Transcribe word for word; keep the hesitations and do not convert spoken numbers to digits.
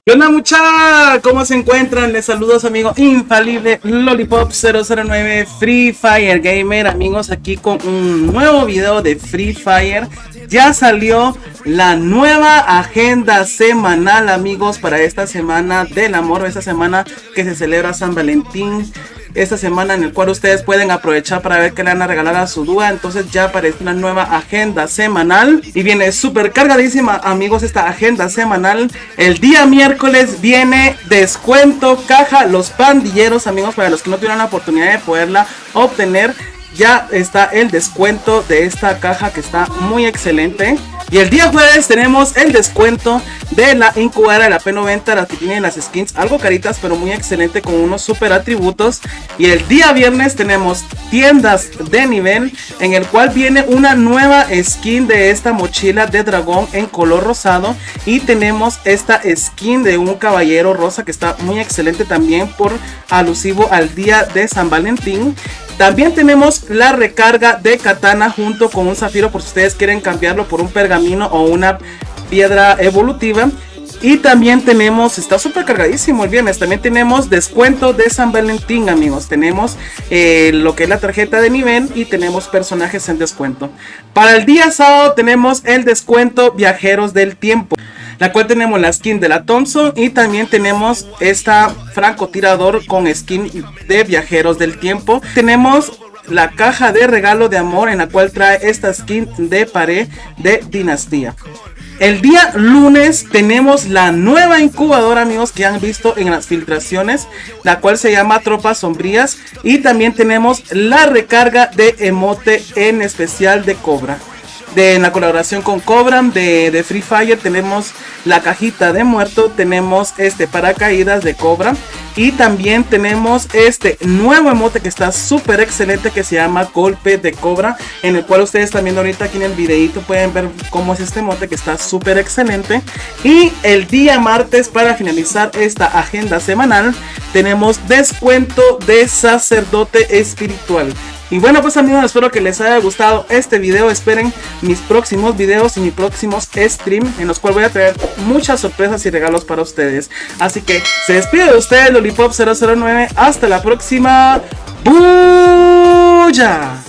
¿Qué onda, mucha? ¿Cómo se encuentran? Les saludo a su amigo infalible Lollipop cero cero nueve Free Fire Gamer. Amigos, aquí con un nuevo video de Free Fire. Ya salió la nueva agenda semanal, amigos, para esta semana del amor, esta semana que se celebra San Valentín. Esta semana en el cual ustedes pueden aprovechar para ver qué le van a regalar a su dúa. Entonces ya aparece una nueva agenda semanal y viene súper cargadísima, amigos, esta agenda semanal. El día miércoles viene descuento caja Los Pandilleros, amigos, para los que no tuvieron la oportunidad de poderla obtener. Ya está el descuento de esta caja que está muy excelente. Y el día jueves tenemos el descuento de la incubadora de la P noventa, la que tiene las skins algo caritas pero muy excelente con unos super atributos. Y el día viernes tenemos tiendas de nivel, en el cual viene una nueva skin de esta mochila de dragón en color rosado. Y tenemos esta skin de un caballero rosa que está muy excelente también por alusivo al día de San Valentín. También tenemos la recarga de katana junto con un zafiro por si ustedes quieren cambiarlo por un pergamino o una piedra evolutiva. Y también tenemos, está súper cargadísimo el viernes, también tenemos descuento de San Valentín, amigos. Tenemos eh, lo que es la tarjeta de nivel y tenemos personajes en descuento. Para el día sábado tenemos el descuento Viajeros del Tiempo, la cual tenemos la skin de la Thompson y también tenemos esta francotirador con skin de Viajeros del Tiempo. Tenemos la caja de regalo de amor en la cual trae esta skin de pared de Dinastía. El día lunes tenemos la nueva incubadora, amigos, que han visto en las filtraciones, la cual se llama Tropas Sombrías. Y también tenemos la recarga de emote en especial de Cobra. De, en la colaboración con Cobra de, de Free Fire tenemos la cajita de muerto, tenemos este paracaídas de Cobra y también tenemos este nuevo emote que está súper excelente que se llama Golpe de Cobra, en el cual ustedes también ahorita aquí en el videito pueden ver cómo es este emote que está súper excelente. Y el día martes, para finalizar esta agenda semanal, tenemos descuento de Sacerdote Espiritual. Y bueno, pues amigos, espero que les haya gustado este video. Esperen mis próximos videos y mis próximos stream, en los cuales voy a traer muchas sorpresas y regalos para ustedes. Así que se despide de ustedes Lollipop cero cero nueve. Hasta la próxima. ¡Buya!